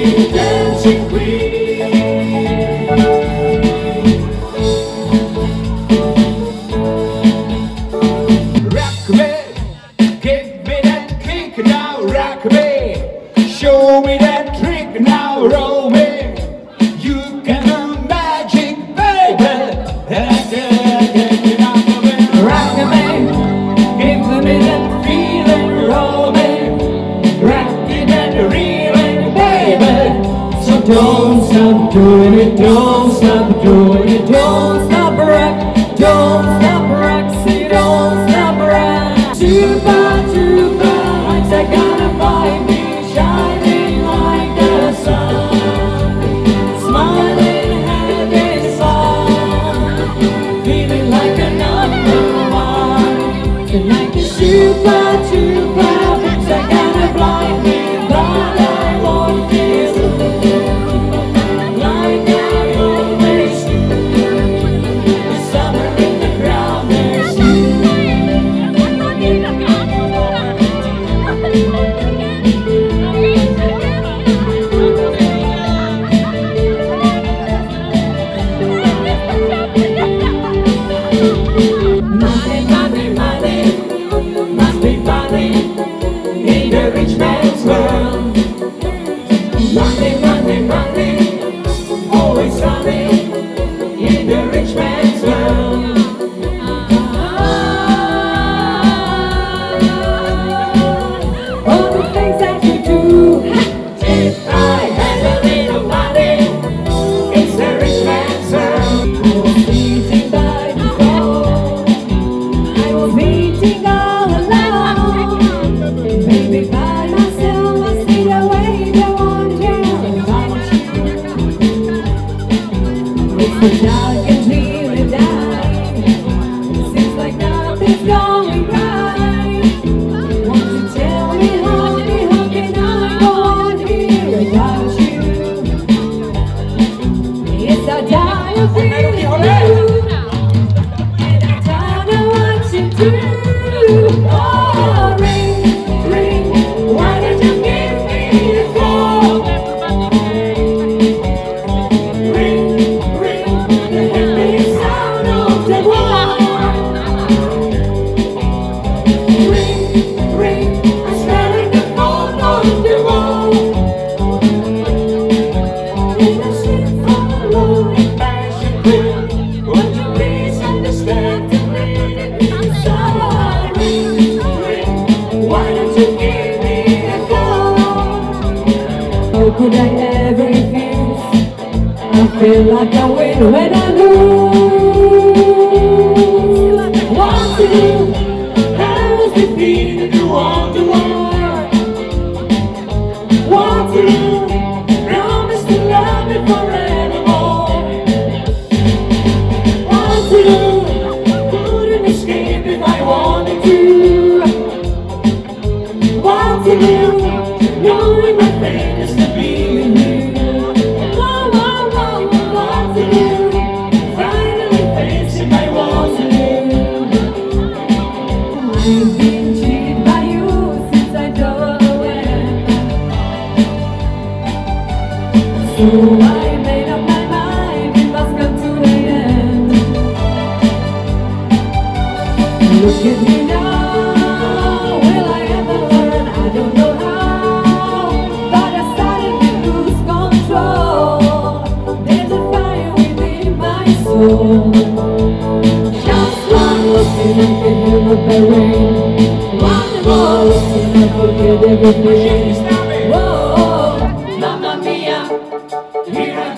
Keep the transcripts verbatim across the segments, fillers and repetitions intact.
dancing queen. Rock me, give me that kick now, rock me. Show me that trick now, roll me. You can do magic, baby. Rock me, give me that feeling, roll me. Rock it and reeling, baby. So don't stop doing it, don't stop doing it, don't stop rock, don't stop rock, see, don't stop rock. Tuba, tuba, lights are gonna find me, shining like the sun, smiling, having fun, feeling like a number one. Tonight the tuba, tuba, lights are gonna blind me, but I won't feel like I always do. The summer in the ground, there's you. Money, money, money, must be funny in the rich man's world. Money, money, money, always sunny in the rich man's world. All the things that you do, if I had a little money, it's the rich man's world. I was eating by the phone, I was eating all alone. Baby, by myself, I see the way they want you. It's the dark and dreary night. Seems like nothing's going right. Won't you tell me, honey, how can I go on here without you? Yes, I die of feeling you, and I don't know what to do. Oh, ring, ring, why don't you give me a call? Ring, ring, the happy sound of the wall. Ring, ring, I'm smelling the phone on the wall. And I sit for a lonely passion queen. Won't you please understand the meaning inside? Ring, ring, why don't you give me a call? How could I ever refuse? I feel like I win when I lose. What to do? How was defeated you on the war? What to do? Promise to love me forevermore. What to do? Couldn't escape if I wanted to. What to do? Knowing my fate is to be with you. Whoa, whoa, whoa, what to do? Finally facing my walls again. I've been cheated by you since I don't know when. So I made up my mind, it must come to the end. Look at me now, will I ever learn? I don't know how, but I started to lose control. There's a fire within my soul. Just one look and I can hear the rain. One more look and I forget everything. Whoa, Mamma Mia, here I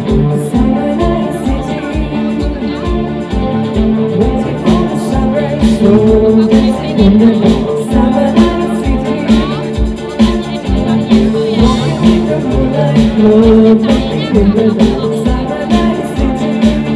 Summer night city, waiting for the sunrise, so dancing in the summer night city, walking in the moonlight glow, dancing in the summer night city.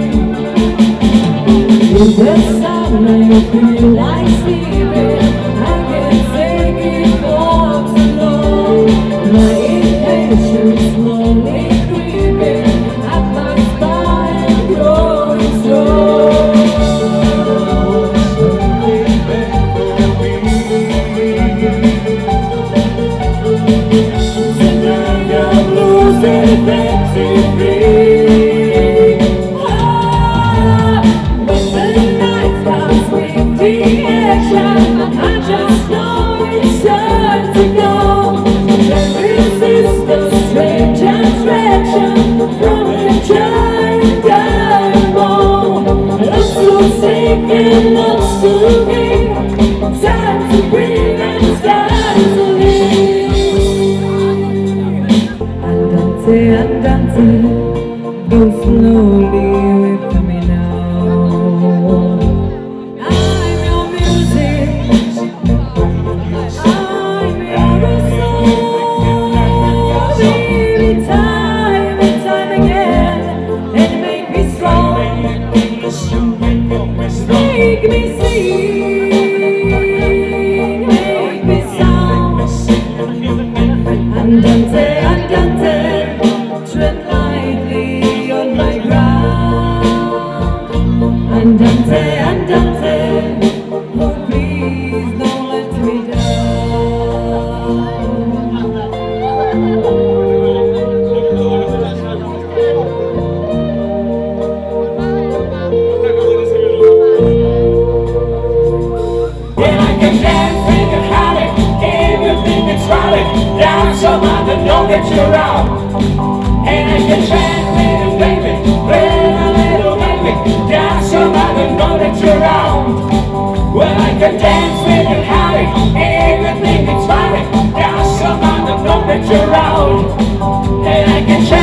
In the summer you feel like sleeping, I can't take it walks alone. My impatience slowly creeping at my spine, growing strong. Tonight I'm losing fancy free. Ah, when the night comes with the action, I just know it's time to go. There is the strange attraction from a giant diamond. Looks so sick and looks to me. Time to breathe and start to live. Andante, andante, go slowly with me now. I'm your music, I'm your soul. Baby, time and time again, and make me strong, make me sing, make me sound. Andante, andante, tread lightly on my ground. Andante, andante, oh please don't let me Well, I can dance with the holly, everything is solid. Down someone to know that you're out. And I can chat with a baby, with a little baby. Down someone to know that you're out. Well, I can dance with the holly, everything is solid. Down someone to know that you're out. And I can chat